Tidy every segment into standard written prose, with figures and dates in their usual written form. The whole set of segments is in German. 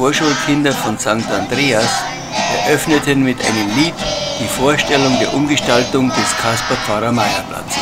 Vorschulkinder von St. Andreas eröffneten mit einem Lied die Vorstellung der Umgestaltung des Kaspar-Pfarrer-Meyer-Platzes.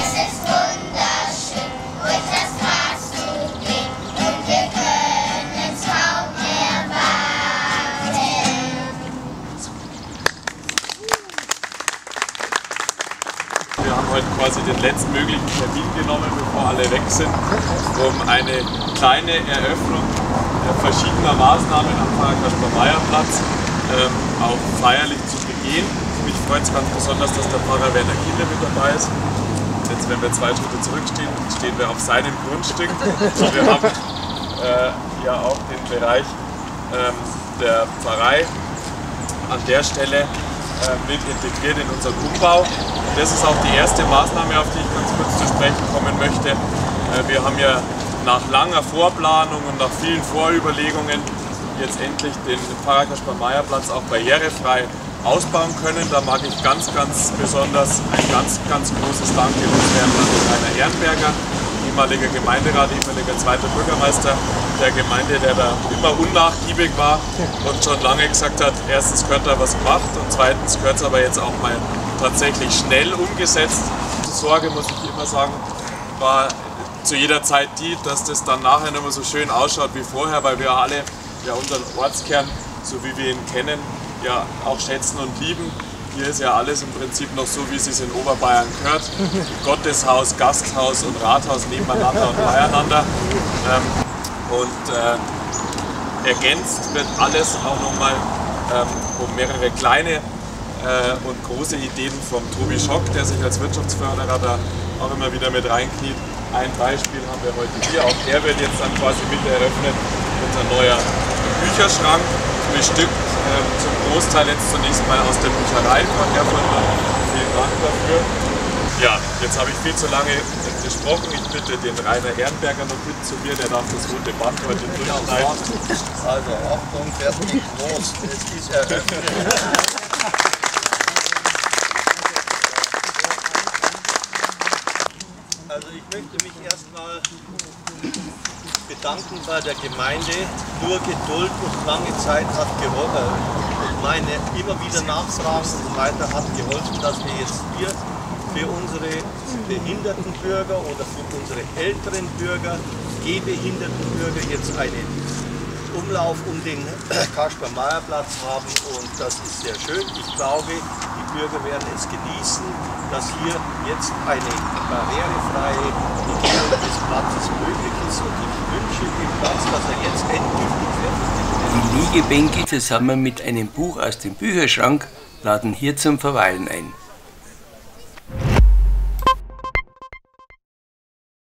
Wir haben heute quasi den letztmöglichen Termin genommen, bevor alle weg sind, um eine kleine Eröffnung verschiedener Maßnahmen am Pfarrer-Kaspar-Meyer-Platz auch feierlich zu begehen. Mich freut es ganz besonders, dass der Pfarrer Werner Kienle mit dabei ist. Jetzt, wenn wir 2 Schritte zurückstehen, stehen wir auf seinem Grundstück. Und wir haben ja auch den Bereich der Pfarrei an der Stelle mit integriert in unseren Umbau. Und das ist auch die erste Maßnahme, auf die ich ganz kurz zu sprechen kommen möchte. Wir haben ja nach langer Vorplanung und nach vielen Vorüberlegungen jetzt endlich den Pfarrer-Kaspar-Meyer-Platz auch barrierefrei ausbauen können. Da mag ich ganz besonders ein ganz großes Danke loswerden an den Rainer Ehrenberger, ehemaliger Gemeinderat, ehemaliger zweiter Bürgermeister der Gemeinde, der da immer unnachgiebig war und schon lange gesagt hat, erstens gehört da was gemacht und zweitens gehört es aber jetzt auch mal tatsächlich schnell umgesetzt. Die Sorge, muss ich immer sagen, war zu jeder Zeit die, dass das dann nachher nicht mehr so schön ausschaut wie vorher, weil wir alle ja unseren Ortskern, so wie wir ihn kennen, ja auch schätzen und lieben. Hier ist ja alles im Prinzip noch so, wie es in Oberbayern gehört. Gotteshaus, Gasthaus und Rathaus nebeneinander und beieinander. Ergänzt wird alles auch nochmal um mehrere kleine und große Ideen vom Tobi Schock, der sich als Wirtschaftsförderer da auch immer wieder mit reinkniet. Ein Beispiel haben wir heute hier, auch der wird jetzt dann quasi mit eröffnet, unser neuer Bücherschrank, bestückt zum Großteil jetzt zunächst mal aus der Bücherei von Herrn. Vielen Dank dafür. Ja, jetzt habe ich viel zu lange gesprochen. Ich bitte den Rainer Ehrenberger noch mit zu mir, der darf das rote Band heute durchschneiden. Also Achtung, fertig, los, es ist eröffnet. Also ich möchte mich erstmal bedanken bei der Gemeinde. Nur Geduld und lange Zeit hat geholfen. Und meine immer wieder Nachfragen und so weiter hat geholfen, dass wir jetzt hier für unsere behinderten Bürger oder für unsere älteren Bürger, gehbehinderten Bürger jetzt einen Umlauf um den Kaspar-Meyer-Platz haben und das ist sehr schön. Ich glaube, die Bürger werden es genießen, dass hier jetzt eine barrierefreie Begehung des Platzes möglich ist und ich wünsche dem Platz, dass er jetzt endgültig fertig ist. Die Liegebänke zusammen mit einem Buch aus dem Bücherschrank laden hier zum Verweilen ein.